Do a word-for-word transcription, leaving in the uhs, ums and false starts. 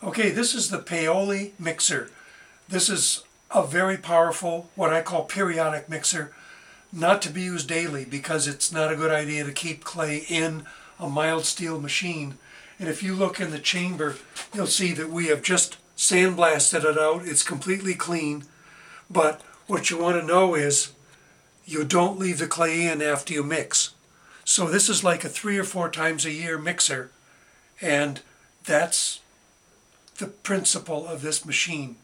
Okay, this is the P O mixer. This is a very powerful, what I call periodic mixer, not to be used daily because it's not a good idea to keep clay in a mild steel machine. And if you look in the chamber, you'll see that we have just sandblasted it out. It's completely clean. But what you want to know is you don't leave the clay in after you mix. So this is like a three or four times a year mixer, and that's the principle of this machine.